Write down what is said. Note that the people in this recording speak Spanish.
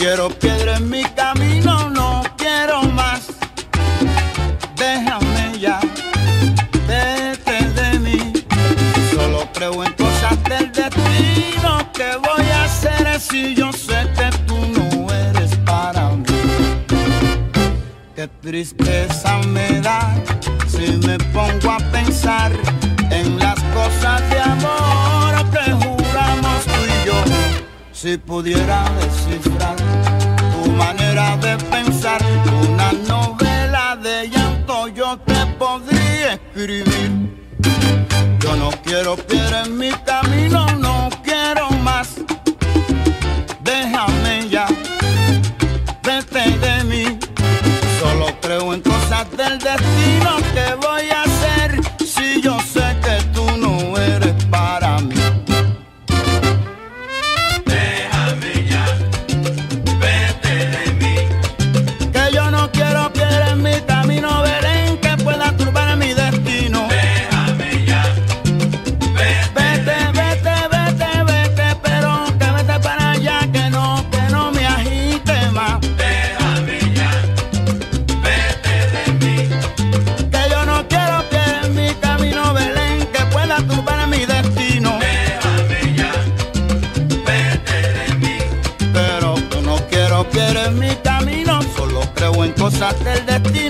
quiero piedra en mi camino, no quiero más. Déjame ya, vete de mí. Solo creo en cosas del destino. ¿Qué voy a hacer si yo sé que tú no eres para mí? Qué tristeza me da si me pongo a pensar en las cosas de amor que juramos tú y yo. Si pudiera descifrar tu manera de pensar, una novela de llanto yo te podría escribir. Yo no quiero piedra en mi camino, no quiero más. Déjame ya, vete de mí. Solo creo en cosas del destino. ¿Qué voy a hacer si yo sé que tú no eres para mí? Déjame ya, vete de mí. Que yo no quiero piedra en mi camino, Belén, que pueda turbar mi destino. Déjame ya, Vete, vete, vete, vete, pero que vete para allá, que no me agite más. déjame ya, vete de mí. Que yo no quiero piedra en mi camino, Belén, que pueda turbar mi destino. Déjame ya, vete de mí. Pero yo no quiero piedra en mi camino, solo creo en cosas del destino.